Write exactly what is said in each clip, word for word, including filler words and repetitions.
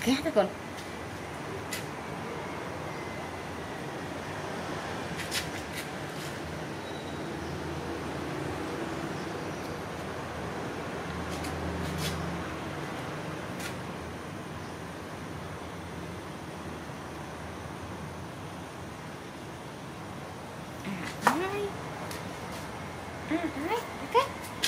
ghét đó con. À đấy. À đấy, ok.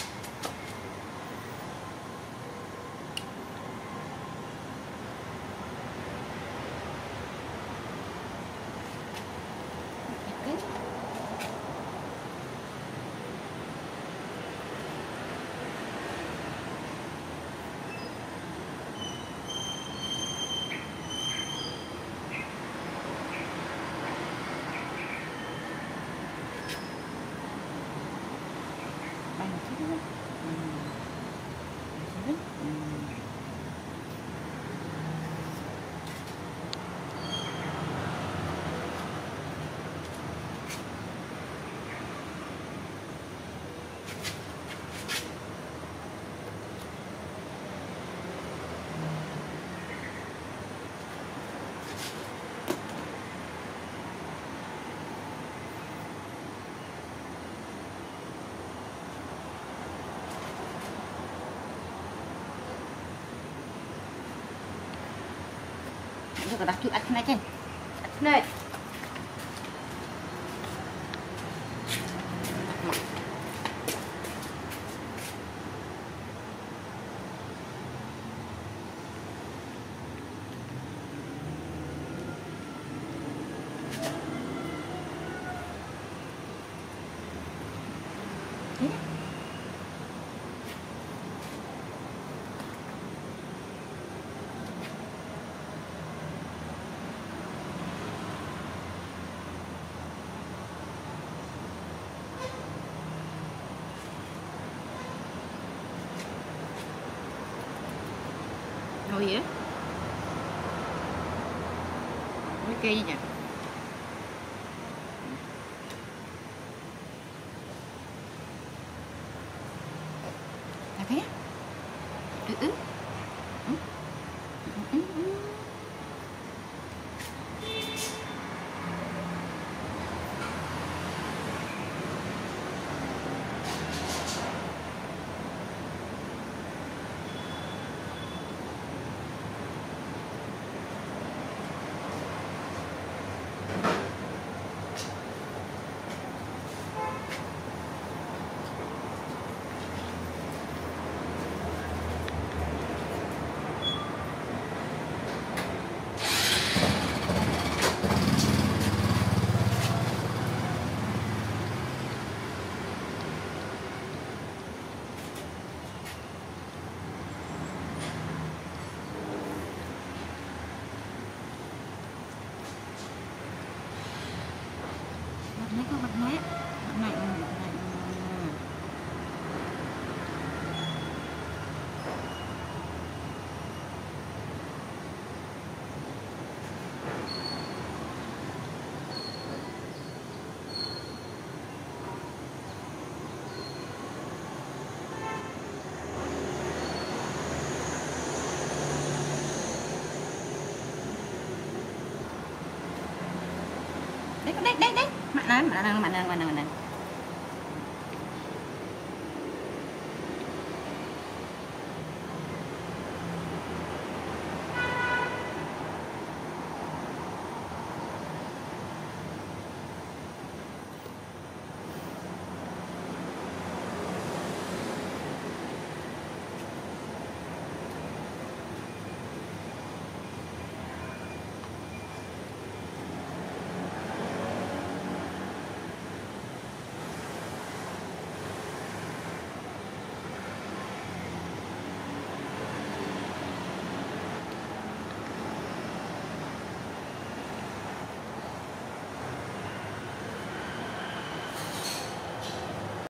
Rồi đặt chụp ảnh này trên này. Rồi vậy đó. Ok như nhỉ. Là thế. Ừ ừ. Ừ. Ừ, ừ, ừ. Bật máy con, bật máy. Bật máy, bật máy. Đấy, đấy, đấy, đấy. Mạnh lên, mạnh lên, mạnh lên, mạnh lên, mạnh lên.